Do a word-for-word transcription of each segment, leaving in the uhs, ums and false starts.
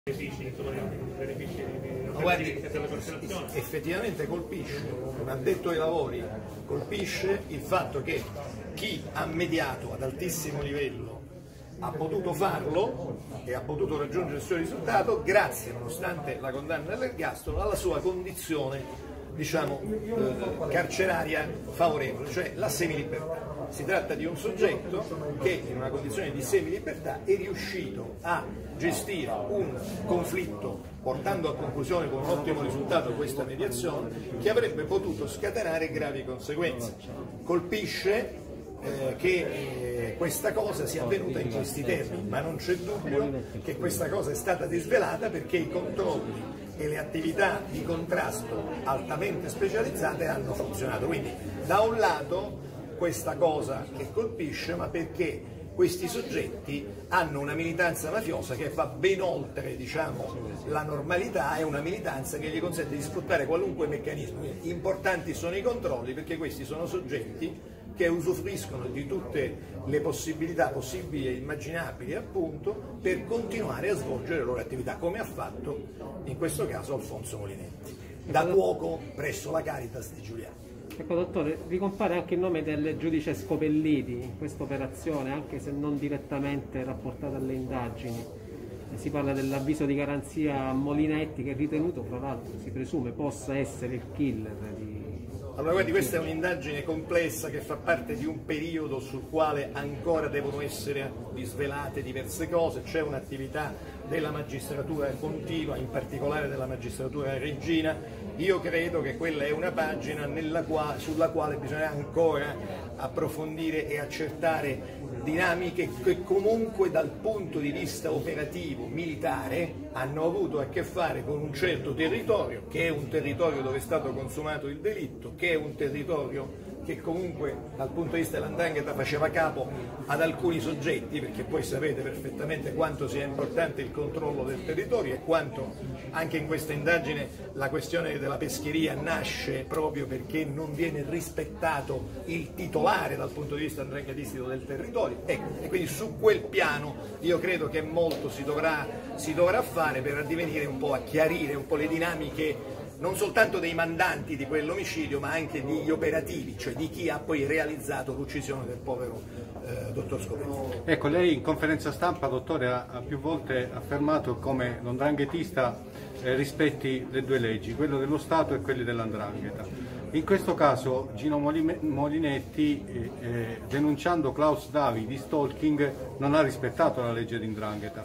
benefici, benefici Ma guardi, effettivamente colpisce, un addetto ai lavori, colpisce il fatto che chi ha mediato ad altissimo livello ha potuto farlo e ha potuto raggiungere il suo risultato grazie, nonostante la condanna all'ergastolo, alla sua condizione, diciamo, eh, carceraria favorevole, cioè la semilibertà. Si tratta di un soggetto che in una condizione di semilibertà è riuscito a gestire un conflitto portando a conclusione con un ottimo risultato questa mediazione che avrebbe potuto scatenare gravi conseguenze. Colpisce eh, che eh, questa cosa sia avvenuta in questi termini, ma non c'è dubbio che questa cosa è stata disvelata perché i controlli e le attività di contrasto altamente specializzate hanno funzionato. Quindi da un lato questa cosa che colpisce, ma perché questi soggetti hanno una militanza mafiosa che va ben oltre, diciamo, la normalità, è una militanza che gli consente di sfruttare qualunque meccanismo. Importanti sono i controlli perché questi sono soggetti che usufruiscono di tutte le possibilità possibili e immaginabili appunto per continuare a svolgere le loro attività, come ha fatto in questo caso Alfonso Molinetti, da cuoco presso la Caritas di Giuliano. Ecco dottore, ricompare anche il nome del giudice Scopelliti in questa operazione, anche se non direttamente rapportato alle indagini. Si parla dell'avviso di garanzia a Molinetti che è ritenuto, fra l'altro, si presume possa essere il killer di... Allora guardi, questa è un'indagine complessa che fa parte di un periodo sul quale ancora devono essere disvelate diverse cose, c'è un'attività della magistratura continua, in particolare della magistratura reggina. Io credo che quella è una pagina nella qua, sulla quale bisogna ancora approfondire e accertare dinamiche che comunque dal punto di vista operativo, militare, hanno avuto a che fare con un certo territorio, che è un territorio dove è stato consumato il delitto, che è un territorio che comunque dal punto di vista dell'Ndrangheta faceva capo ad alcuni soggetti, perché poi sapete perfettamente quanto sia importante il controllo del territorio e quanto anche in questa indagine la questione della pescheria nasce proprio perché non viene rispettato il titolare dal punto di vista ndranghetistico del territorio. Ecco, e quindi su quel piano io credo che molto si dovrà, si dovrà fare per addivenire un po' a chiarire un po' le dinamiche non soltanto dei mandanti di quell'omicidio, ma anche degli operativi, cioè di chi ha poi realizzato l'uccisione del povero eh, dottor Scopelliti. Ecco, lei in conferenza stampa, dottore, ha, ha più volte affermato come l'ndranghetista eh, rispetti le due leggi, quello dello Stato e quelli dell'Ndrangheta. In questo caso Gino Molinetti, eh, eh, denunciando Klaus Davi di stalking, non ha rispettato la legge di Ndrangheta.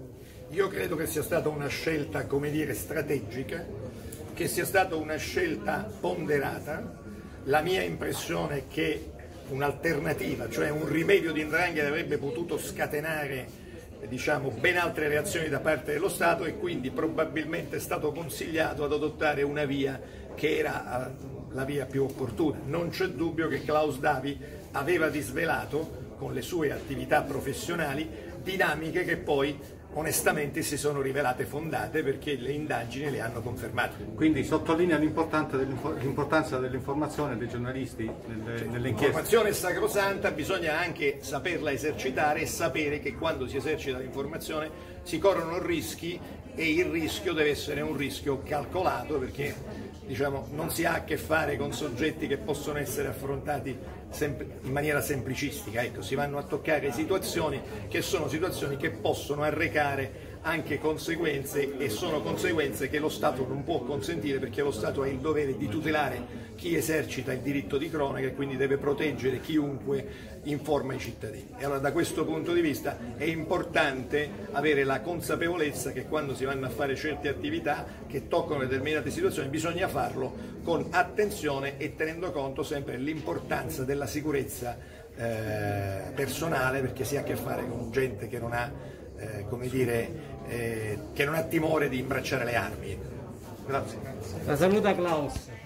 Io credo che sia stata una scelta, come dire, strategica, che sia stata una scelta ponderata. La mia impressione è che un'alternativa, cioè un rimedio di 'ndrangheta, avrebbe potuto scatenare, diciamo, ben altre reazioni da parte dello Stato e quindi probabilmente è stato consigliato ad adottare una via che era la via più opportuna. Non c'è dubbio che Klaus Davi aveva disvelato con le sue attività professionali dinamiche che poi onestamente si sono rivelate fondate perché le indagini le hanno confermate. Quindi sottolinea l'importanza dell'informazione dei giornalisti nelle, cioè, nelle inchieste. L'informazione è sacrosanta, bisogna anche saperla esercitare e sapere che quando si esercita l'informazione si corrono rischi e il rischio deve essere un rischio calcolato perché, diciamo, non si ha a che fare con soggetti che possono essere affrontati in maniera semplicistica. Ecco, si vanno a toccare situazioni che sono situazioni che possono arrecare anche conseguenze e sono conseguenze che lo Stato non può consentire perché lo Stato ha il dovere di tutelare chi esercita il diritto di cronaca e quindi deve proteggere chiunque informa i cittadini. E allora da questo punto di vista è importante avere la consapevolezza che quando si vanno a fare certe attività che toccano determinate situazioni bisogna farlo con attenzione e tenendo conto sempre dell'importanza della sicurezza eh, personale, perché si ha a che fare con gente che non ha, eh, come dire, eh, che non ha timore di imbracciare le armi. Grazie. La saluta Klaus.